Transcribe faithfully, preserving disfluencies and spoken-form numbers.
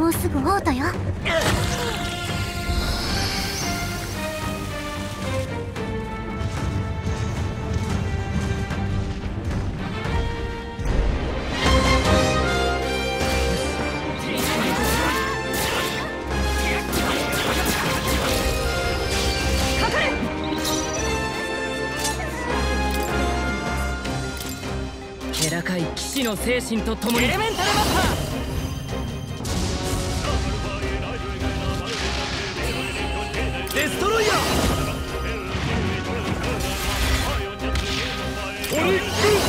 もうすぐオートよ。 気高い騎士の精神とともにエレメンタルマスターデストロイヤーオリックス